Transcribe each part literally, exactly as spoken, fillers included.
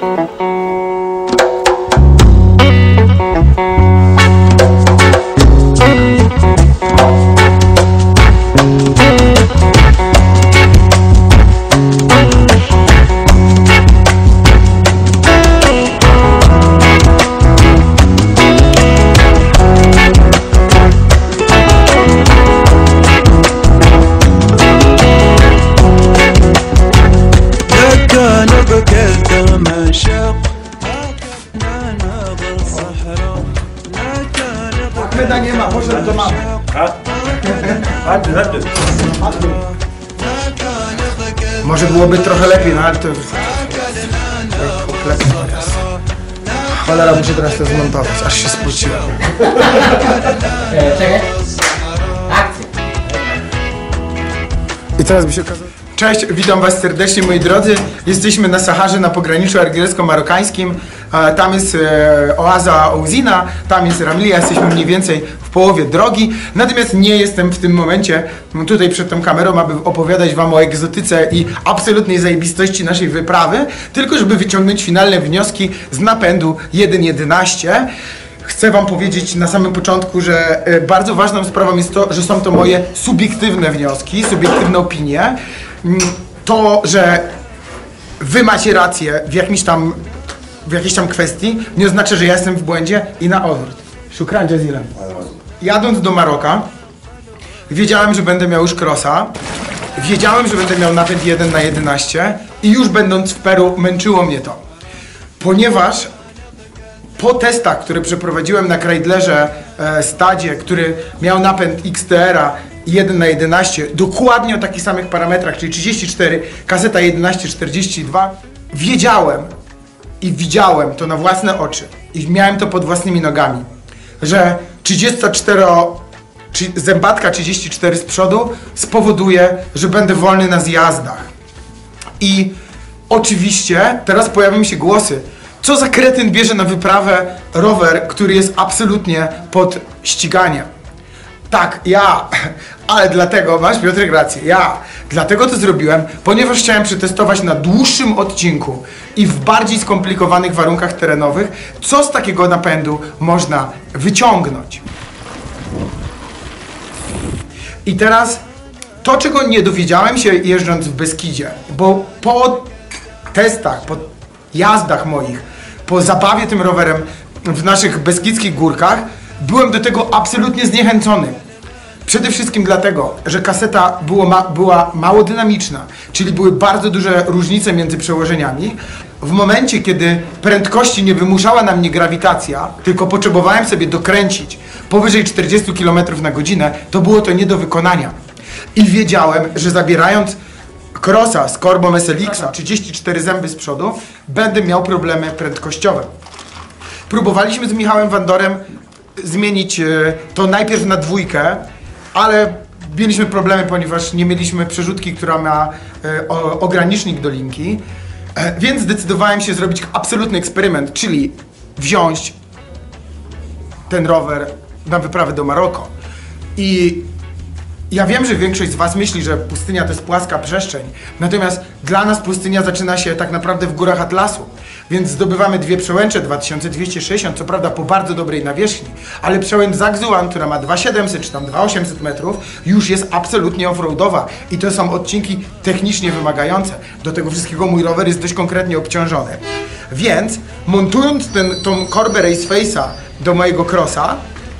Ahmeda nie ma, poszedł do mamy. Chodź, chodź. Może byłoby trochę lepiej, no ale to... Cholera, muszę teraz to zmontować, aż się spociłem. Czekaj. Akcja. I teraz by się okazało... Cześć, witam was serdecznie moi drodzy. Jesteśmy na Saharze, na pograniczu algiersko-marokańskim. Tam jest e, oaza Ouzina, tam jest Ramlia, jesteśmy mniej więcej w połowie drogi. Natomiast nie jestem w tym momencie tutaj przed tą kamerą, aby opowiadać wam o egzotyce i absolutnej zajebistości naszej wyprawy, tylko żeby wyciągnąć finalne wnioski z napędu jeden jedenaście. Chcę wam powiedzieć na samym początku, że bardzo ważną sprawą jest to, że są to moje subiektywne wnioski, subiektywne opinie. To, że wy macie rację w jakimś tam, w jakiejś tam kwestii, nie oznacza, że ja jestem w błędzie i na odwrót. Shukran jazilan. Jadąc do Maroka, wiedziałem, że będę miał już crossa, wiedziałem, że będę miał napęd jeden na jedenaście i już będąc w Peru męczyło mnie to. Ponieważ po testach, które przeprowadziłem na Chryslerze e, Stadzie, który miał napęd X T R-a jeden na jedenaście, dokładnie o takich samych parametrach, czyli trzydzieści cztery, kaseta jedenaście czterdzieści dwa, wiedziałem i widziałem to na własne oczy i miałem to pod własnymi nogami, że trzydzieści cztery, zębatka trzydzieści cztery z przodu spowoduje, że będę wolny na zjazdach. I oczywiście teraz pojawią się głosy, co za kretyn bierze na wyprawę rower, który jest absolutnie pod ściganiem. Tak, ja, ale dlatego, masz Piotrek rację, ja, dlatego to zrobiłem, ponieważ chciałem przetestować na dłuższym odcinku i w bardziej skomplikowanych warunkach terenowych, co z takiego napędu można wyciągnąć. I teraz to, czego nie dowiedziałem się jeżdżąc w Beskidzie, bo po testach, po jazdach moich, po zabawie tym rowerem w naszych beskidzkich górkach, byłem do tego absolutnie zniechęcony. Przede wszystkim dlatego, że kaseta było ma, była mało dynamiczna, czyli były bardzo duże różnice między przełożeniami. W momencie, kiedy prędkości nie wymuszała na mnie grawitacja, tylko potrzebowałem sobie dokręcić powyżej czterdziestu kilometrów na godzinę, to było to nie do wykonania. I wiedziałem, że zabierając crossa z korbą S L X-a, trzydzieści cztery zęby z przodu, będę miał problemy prędkościowe. Próbowaliśmy z Michałem Wandorem zmienić to najpierw na dwójkę, ale mieliśmy problemy, ponieważ nie mieliśmy przerzutki, która ma ogranicznik do linki, więc zdecydowałem się zrobić absolutny eksperyment, czyli wziąć ten rower na wyprawę do Maroko. I ja wiem, że większość z was myśli, że pustynia to jest płaska przestrzeń, natomiast dla nas pustynia zaczyna się tak naprawdę w górach Atlasu. Więc zdobywamy dwie przełęcze, dwa tysiące dwieście sześćdziesiąt, co prawda po bardzo dobrej nawierzchni, ale przełęcz Zagzuan, która ma dwa tysiące siedemset czy tam dwa tysiące osiemset metrów, już jest absolutnie offroadowa i to są odcinki technicznie wymagające. Do tego wszystkiego mój rower jest dość konkretnie obciążony. Więc montując ten, tą korbę Race Face'a do mojego crossa,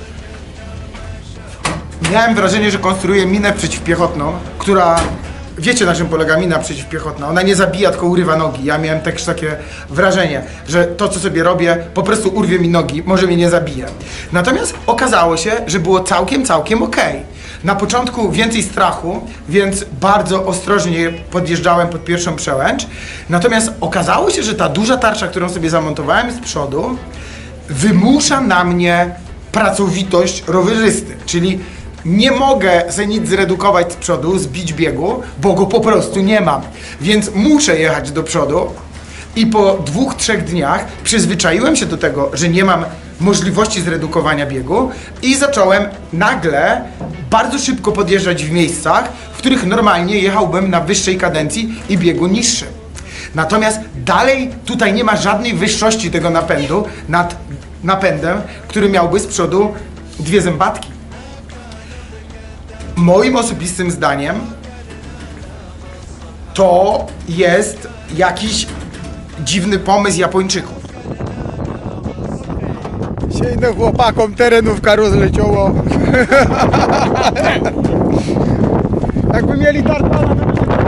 miałem wrażenie, że konstruuję minę przeciwpiechotną, która... Wiecie, na czym polega mina przeciwpiechotna? Ona nie zabija, tylko urywa nogi. Ja miałem też takie wrażenie, że to, co sobie robię, po prostu urwie mi nogi, może mnie nie zabije. Natomiast okazało się, że było całkiem, całkiem okej. Na początku więcej strachu, więc bardzo ostrożnie podjeżdżałem pod pierwszą przełęcz. Natomiast okazało się, że ta duża tarcza, którą sobie zamontowałem z przodu, wymusza na mnie pracowitość rowerzysty, czyli nie mogę sobie nic zredukować z przodu, zbić biegu, bo go po prostu nie mam. Więc muszę jechać do przodu i po dwóch, trzech dniach przyzwyczaiłem się do tego, że nie mam możliwości zredukowania biegu i zacząłem nagle bardzo szybko podjeżdżać w miejscach, w których normalnie jechałbym na wyższej kadencji i biegu niższym. Natomiast dalej tutaj nie ma żadnej wyższości tego napędu nad napędem, który miałby z przodu dwie zębatki. Moim osobistym zdaniem to jest jakiś dziwny pomysł Japończyków. Siejno chłopakom terenówka rozleciało. Jakby mieli tartana, to by się